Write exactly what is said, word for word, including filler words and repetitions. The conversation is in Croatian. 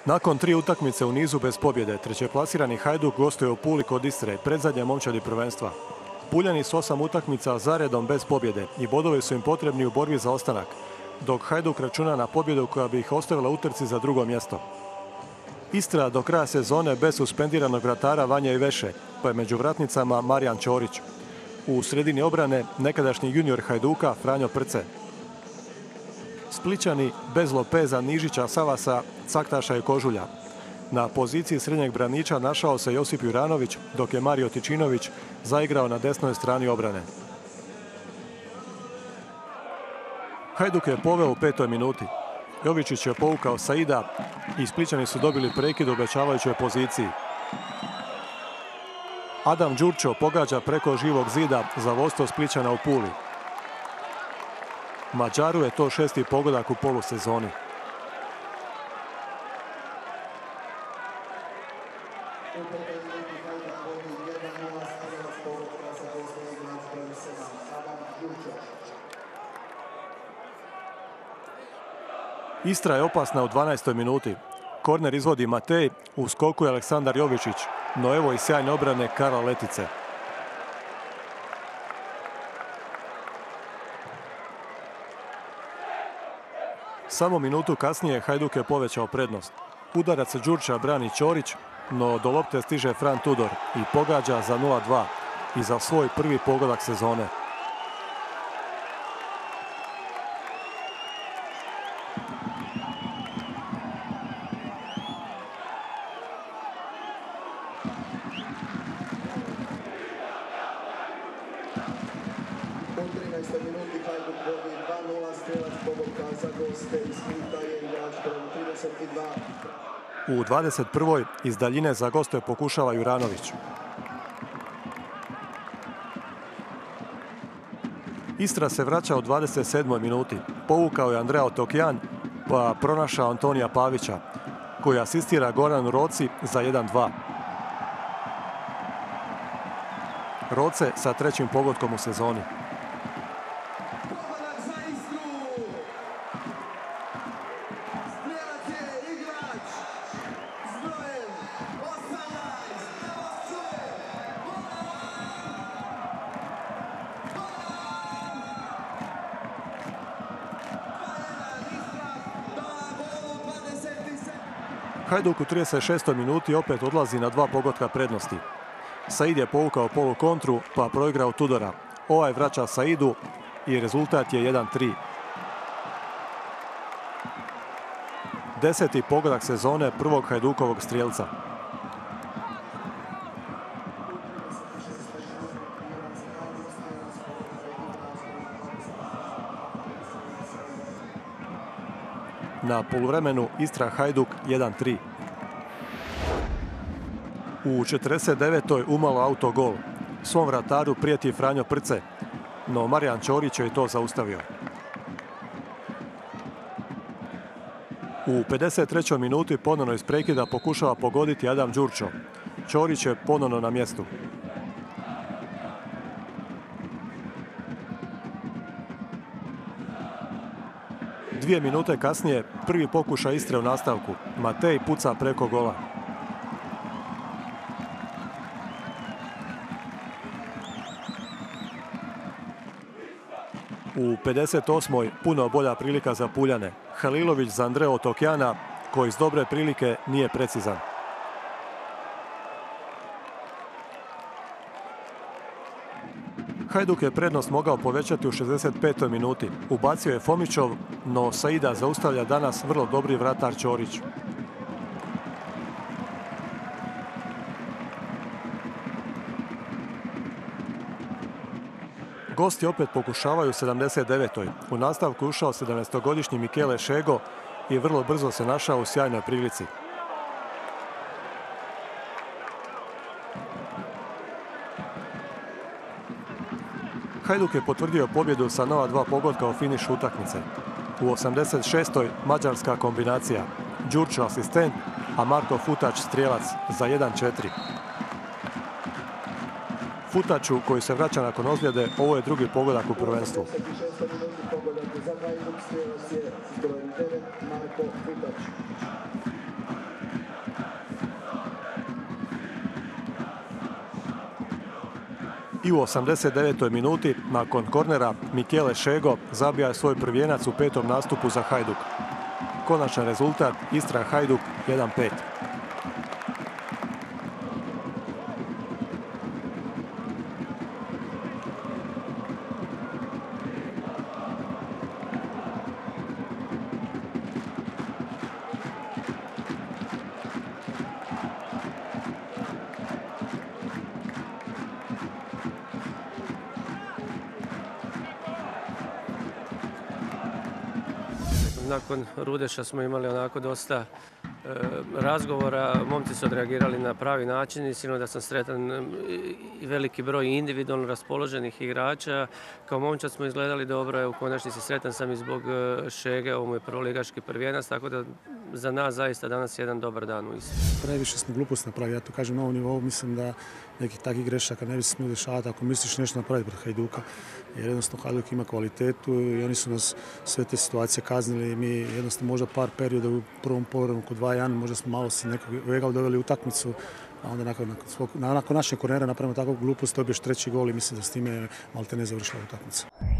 Nakon tri utakmice u nizu bez pobjede, trećeplasirani Hajduk gostuje u Puli kod Istre, predzadnje momčadi prvenstva. Puljani s osam utakmica zaredom bez pobjede i bodovi su im potrebni u borbi za ostanak, dok Hajduk računa na pobjedu koja bi ih ostavila utrci za drugo mjesto. Istra do kraja sezone bez suspendiranog vratara Vanje Iveše, pa je među vratnicama Marijan Ćorić. U sredini obrane nekadašnji junior Hajduka Franjo Prce. Splićani bez Lopeza, Nižića, Savasa, Caktaša i Kožulja. Na poziciji srednjeg braniča našao se Josip Juranović, dok je Mario Tičinović zaigrao na desnoj strani obrane. Hajduk je poveo u petoj minuti. Jovičić je povukao Saida i Splićani su dobili prekid u obećavajućoj poziciji. Adam Đurčo pogađa preko živog zida za vodstvo Splićana u Puli. Mađaru je to šesti pogodak u polusezoni. Istra je opasna u dvanaestoj minuti. Korner izvodi Matej, u skoku je Aleksandar Jovičić, no evo i sjajne obrane Karla Letice. Samo minutu kasnije Hajduk je povećao prednost. Udarac Đurča brani Ćorić, no do lopte stiže Fran Tudor i pogađa za nula dva i za svoj prvi pogodak sezone. U dvadeset prvoj iz daljine za goste pokušava Juranović. Istra se vraća u dvadeset sedmoj minuti. Povukao je Andrea Tokjan, pa pronašao Antonija Pavića, koji asistira Goranu Roci za jedan dva. Roce sa trećim pogodkom u sezoni. Hajduk u trideset šestoj minuti opet odlazi na dva pogotka prednosti. Said je povukao polu kontru, pa proigrao Tudora. Ovaj vraća Saidu i rezultat je jedan tri. Deseti pogodak sezone prvog Hajdukovog strijelca. Na poluvremenu Istra Hajduk jedan tri. U četrdeset devetoj umalo autogol. Svom vrataru prijeti Franjo Prce, no Marijan Ćorić je i to zaustavio. U pedeset trećoj minuti ponovno iz prekida pokušava pogoditi Adam Đurčo. Ćorić je ponovno na mjestu. Dvije minute kasnije prvi pokušaj Istre u nastavku. Matej puca preko gola. U pedeset osmoj puno bolja prilika za Puljane. Halilović za Andreo Tokjana, koji iz dobre prilike nije precizan. Hajduk je prednost mogao povećati u šezdeset petoj minuti. Ubacio je Fomićov, no Saida zaustavlja danas vrlo dobri vratar Ćorić. Gosti opet pokušavaju u sedamdeset devetoj. U nastavku ušao sedamnaestogodišnji Mikele Šego i vrlo brzo se našao u sjajnoj prilici. Hajduk je potvrdio pobjedu sa nova dva pogotka u finišu utakmice. U osamdeset šestoj mađarska kombinacija. Đurčo asistent, a Marko Futač strijelac za jedan četiri. Futaču, koji se vraća nakon ozljede, ovo je drugi pogodak u prvenstvu. I u osamdeset devetoj minuti, nakon kornera, Michele Šego zabija svoj prvi vijenac u petom nastupu za Hajduk. Konačan rezultat Istra Hajduk jedan pet. Nakon Rudeša smo imali onako dosta e, razgovora, momci su odreagirali na pravi način i sigurno da sam sretan i veliki broj individualno raspoloženih igrača. Kao momčad smo izgledali dobro, u konačnici sretan sam i zbog Šege, ovo mu je prvoligaški prvijenac, tako da za nas zaista danas je jedan dobar dan u Istri. Previše smo gluposti napravili, ja to kažem na ovom nivou, mislim da nekih takvih grešaka ne bi se smjeli dešavati ako misliš nešto napraviti pred Hajduka. Jer jednostavno Hajduk ima kvalitetu i oni su nas sve te situacije kaznili i mi jednostavno možda par perioda u prvom poluvremenu kod dva jedan, možda smo malo se nekog Vegal doveli utakmicu, a onda nakon, nakon, nakon našeg kornera napravimo takvu glupost, dobiješ treći gol i mislim da s time malte ne završila utakmica.